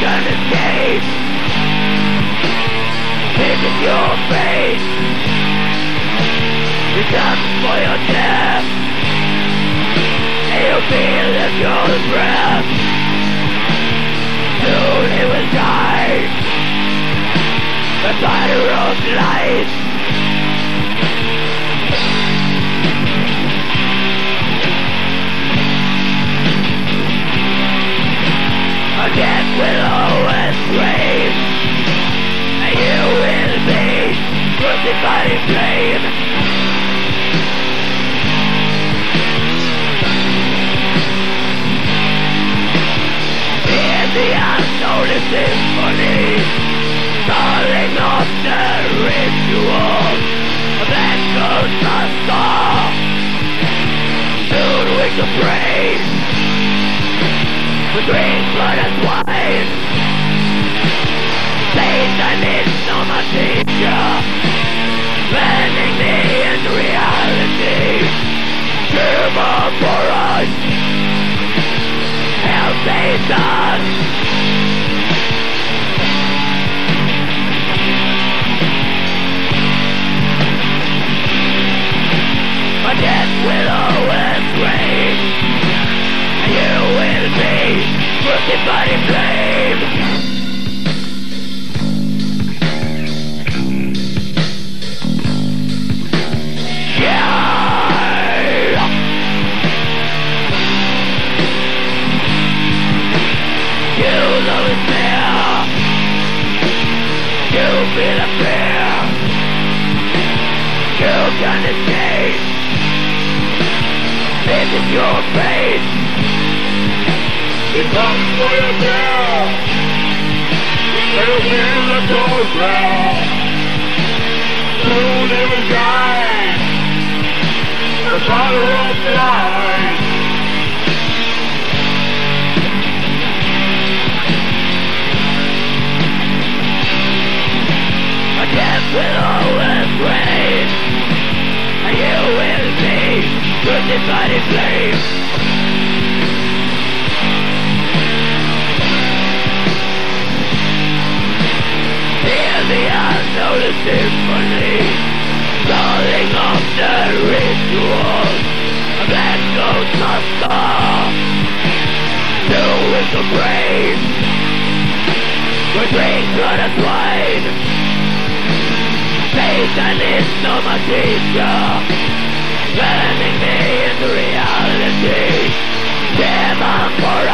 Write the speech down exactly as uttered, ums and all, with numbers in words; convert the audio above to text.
can escape. This is your fate. You come for your death. You feel the cold breath. Soon it will die. The fire of life. Death will always reign, and you will be crucified in flame. Hear the unnoticed symphony, calling off the ritual that goes must off. Soon we can pray. We drink blood and wine. Satan is no more teacher, bending me into reality. Humor for us, hell Satan. But death will always reign. You will be crucified in flame. Yeah. You know it's there. You feel a fear. You can escape. This is your fate. It comes for your death. They'll feel the cold breath. Soon it will die. The fire of life. A death will always reign, and you will be crucified in flames. The unnoticed symphony, calling off the rituals that ghosts must stop. To with the brain, we drink blood and wine. Satan is no more teacher, bending me into reality. Demon for